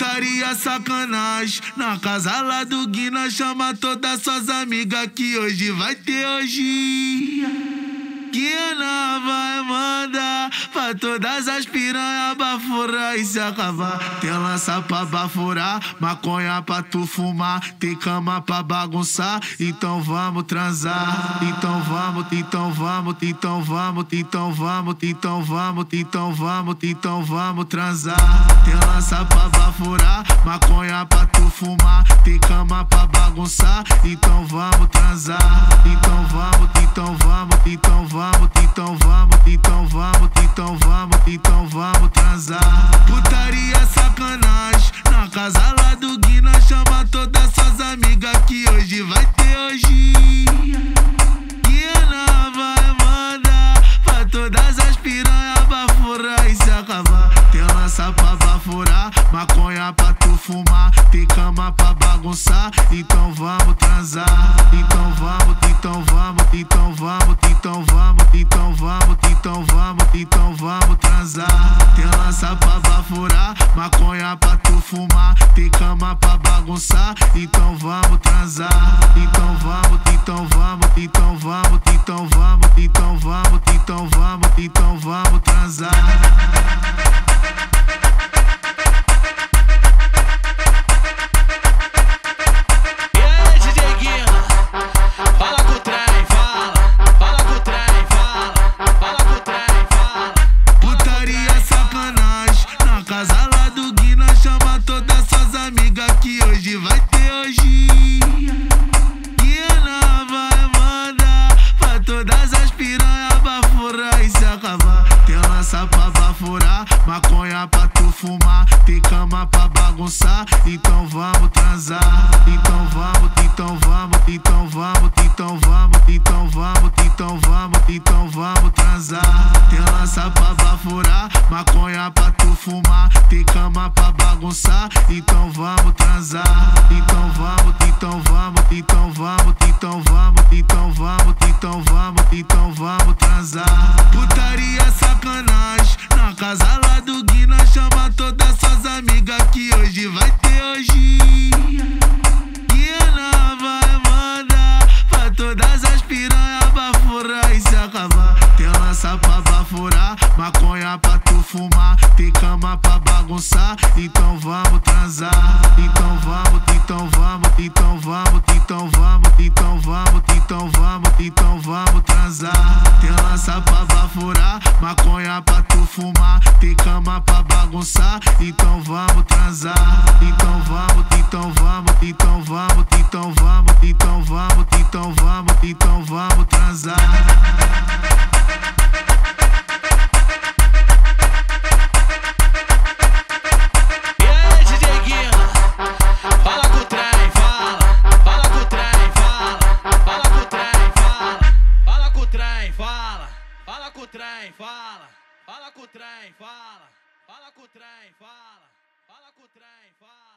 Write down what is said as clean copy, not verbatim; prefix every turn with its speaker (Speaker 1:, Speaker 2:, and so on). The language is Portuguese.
Speaker 1: Putaria, sacanagem. Na casa lá do Guina, chama todas suas amigas que hoje vai ter orgia. Guina vai mandar pra todas as piranhas bafurar e se acabar. Tem lança pra bafurar, maconha pra tu fumar, tem cama pra bagunçar, então vamos transar. Então vamos, então vamos, então vamos, então vamos, então vamos, então vamos, então vamos transar. Tem lança pra bafurar, maconha pra tu fumar, tem cama pra bagunçar, então vamos transar. Então vamos, então vamos, então vamos, então vamos, então vamos, então vamos, então vamos transar. Putaria, sacanagem. Na casa lá do Guina, chama todas suas amigas que hoje vai ter orgia. Guina vai mandar pra todas as piranhas bafurar e se acabar. Tem lança pra bafurar, maconha pra tu fumar, tem cama pra bagunçar, então vamos transar. Então vamos, então vamos, então vamos, então vamos, então vamos, então vamos, então vamos transar. Tem lança pra bafurar, maconha pra tu fumar, tem cama pra bagunçar, então vamos transar. Então vamos, então vamos, então vamos, então vamos, então vamos, então vamos, então vamos transar. Que hoje vai ter orgia. Guina vai mandar pra todas as piranhas bafurar e se acabar. Tem lança pra bafurar, maconha pra tu fumar, tem cama pra bagunçar, então vamos transar. Então vamos, então vamos, então vamos, então vamos, então vamos, então vamos, então vamos transar. Tem lança pra bafurar, maconha pra tu fumar, tem cama pra bagunçar, então vamos transar. Então vamos, então vamos, então vamos, então vamos, então vamos, então vamos, então vamos transar. Putaria, sacanagem. Na casa lá do Guina, chama todas suas amigas que hoje vai ter orgia. Guina vai mandar pra todas as piranhas bafurar e se acabar. Tem lança pra bafurar, maconha pra tu fumar, tem cama pra bagunçar, então vamos transar. Então vamos, então vamos, então vamos, então vamos, então vamos, então vamos, então vamos transar. Tem lança pra bafurar, maconha pra tu fumar, tem cama pra bagunçar, então vamos transar. Então vamos, então vamos, então vamos, então vamos, então vamos, então vamos, então vamos transar.
Speaker 2: Fala com o trem, fala. Fala com o trem, fala. Fala com o trem, fala. Fala com o trem, fala.